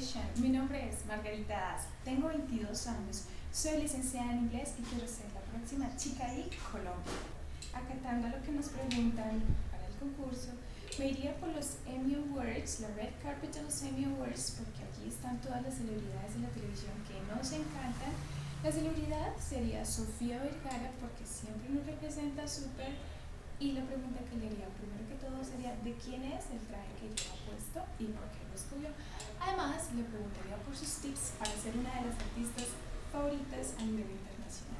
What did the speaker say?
Nation. Mi nombre es Margarita As, tengo 22 años, soy licenciada en inglés y quiero ser la próxima Chica E Colombia. Acatando a lo que nos preguntan para el concurso, me iría por los Emmy Awards, la red carpet de los Emmy Awards, porque aquí están todas las celebridades de la televisión que nos encantan. La celebridad sería Sofía Vergara porque siempre nos representa súper. Y la pregunta que le haría primero que todo sería de quién es el traje que ella ha puesto y por qué lo escogió. Además, le preguntaría por sus tips para ser una de las artistas favoritas a nivel internacional.